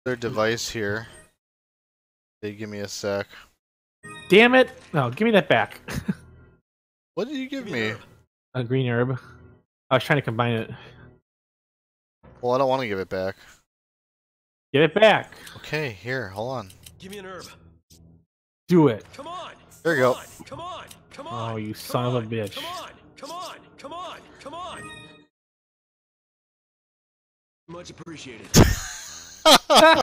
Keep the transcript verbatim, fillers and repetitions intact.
their device here. They give me a sec. Damn it! No, give me that back. What did you give, give me? me? A green herb. I was trying to combine it. Well, I don't want to give it back. Give it back. Okay, here, hold on. Give me an herb. Do it. Come on. There you go. Come on. Come on. Oh, you son of a bitch. Come on. Come on. Come on. Come on. Much appreciated.